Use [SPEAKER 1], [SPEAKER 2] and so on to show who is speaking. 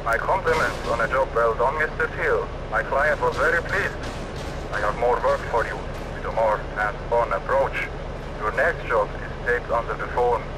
[SPEAKER 1] My compliments on a job well done, Mr. Teal. My client was very pleased. I have more work for you, with a more hands-on approach. Your next job is taped under the phone.